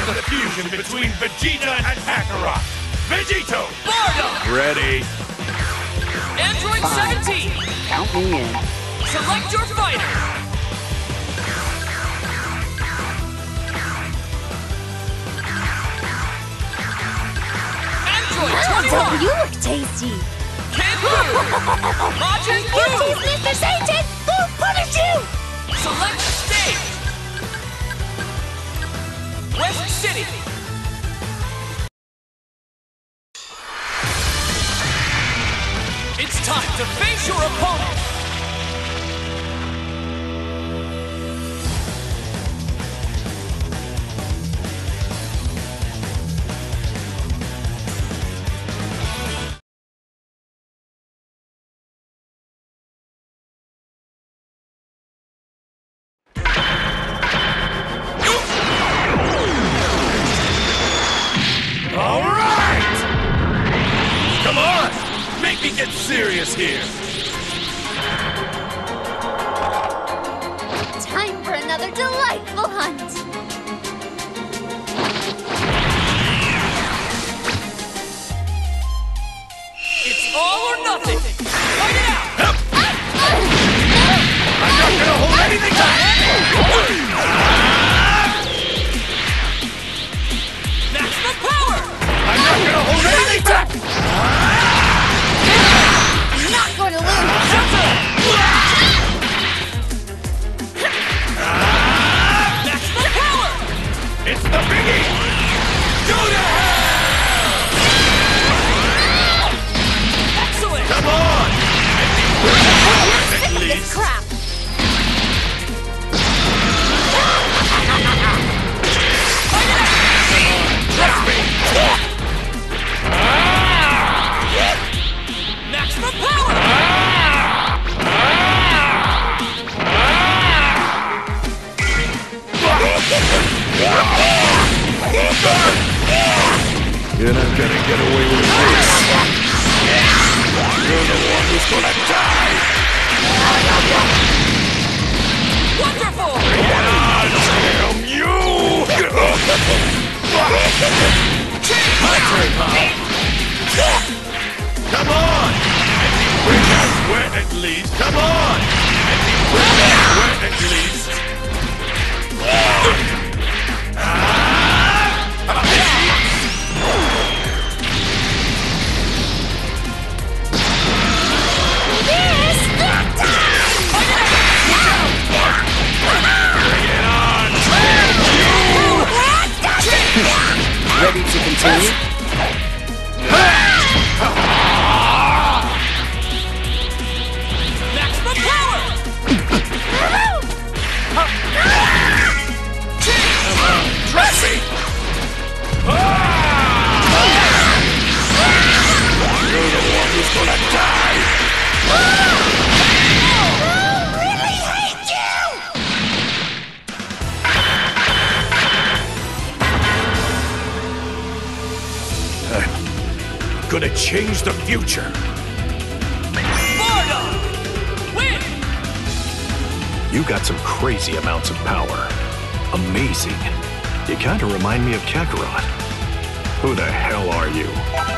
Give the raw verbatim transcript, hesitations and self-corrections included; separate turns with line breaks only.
the fusion between Vegeta and Kakarot. Vegito!
Bardock!
Ready.
Android
Fine.
seventeen!
Count me in.
Select your fighter! Android twenty-one!
You look tasty.
Kid Buu! Majin
You
Buu!
tease Mister Satan! Who'll punish you?
Select stage! West City! It's time to face your opponent!
All right! Come on! Make me get serious here!
Time for another delightful hunt.
It's all or nothing! Fight it out!
I'm not gonna hold anything back!
Maximum power!
I'm not gonna hold anything back!
I'm not going to lose.
Maximum power!
It's the biggie! Do the
Excellent!
Come on! Let me bring it forward at
This
least!
crap.
Trust me!
Maximum power!
You're not gonna get away with this! You're the one who's gonna die!
Wonderful!
Damn you! My turn, huh? Come on! Let me bring that sweat at least! Come on! Let me bring that sweat at least!
Ready to continue?
Maximum power!
Trust me! You're the one who's gonna die!
Really hate you!
I'm gonna change the future!
Bardock! Win!
You got some crazy amounts of power. Amazing. You kinda remind me of Kakarot. Who the hell are you?